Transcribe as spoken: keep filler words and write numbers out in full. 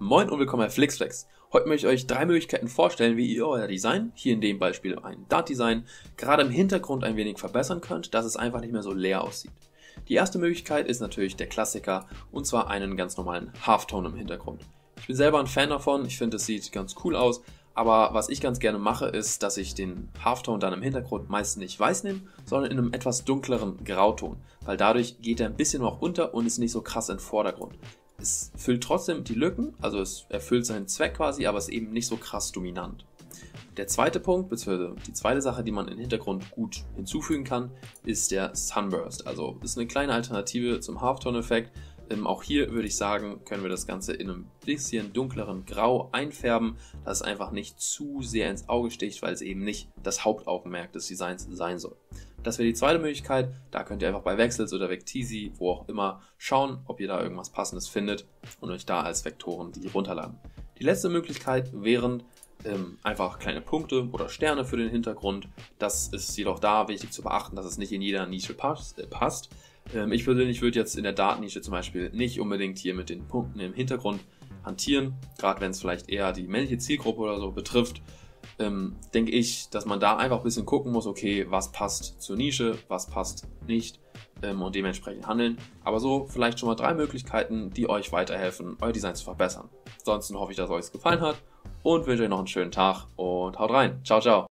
Moin und willkommen bei Flixflex. Heute möchte ich euch drei Möglichkeiten vorstellen, wie ihr euer Design, hier in dem Beispiel ein Dart-Design, gerade im Hintergrund ein wenig verbessern könnt, dass es einfach nicht mehr so leer aussieht. Die erste Möglichkeit ist natürlich der Klassiker, und zwar einen ganz normalen Halftone im Hintergrund. Ich bin selber ein Fan davon, ich finde es sieht ganz cool aus, aber was ich ganz gerne mache, ist, dass ich den Halftone dann im Hintergrund meist nicht weiß nehme, sondern in einem etwas dunkleren Grauton, weil dadurch geht er ein bisschen noch unter und ist nicht so krass im Vordergrund. Es füllt trotzdem die Lücken, also es erfüllt seinen Zweck quasi, aber es ist eben nicht so krass dominant. Der zweite Punkt, beziehungsweise die zweite Sache, die man im Hintergrund gut hinzufügen kann, ist der Sunburst. Also ist eine kleine Alternative zum Halftone-Effekt. Ähm, auch hier würde ich sagen, können wir das Ganze in einem bisschen dunkleren Grau einfärben, dass es einfach nicht zu sehr ins Auge sticht, weil es eben nicht das Hauptaugenmerk des Designs sein soll. Das wäre die zweite Möglichkeit, da könnt ihr einfach bei Vexels oder Vecteezy, wo auch immer, schauen, ob ihr da irgendwas Passendes findet und euch da als Vektoren die runterladen. Die letzte Möglichkeit wären ähm, einfach kleine Punkte oder Sterne für den Hintergrund. Das ist jedoch da wichtig zu beachten, dass es nicht in jeder Nische passt. Äh, passt. Ähm, ich persönlich würde jetzt in der Datennische zum Beispiel nicht unbedingt hier mit den Punkten im Hintergrund hantieren, gerade wenn es vielleicht eher die männliche Zielgruppe oder so betrifft. Ähm, denke ich, dass man da einfach ein bisschen gucken muss, okay, was passt zur Nische, was passt nicht ähm, und dementsprechend handeln. Aber so vielleicht schon mal drei Möglichkeiten, die euch weiterhelfen, euer Design zu verbessern. Ansonsten hoffe ich, dass euch es gefallen hat und wünsche euch noch einen schönen Tag und haut rein. Ciao, ciao.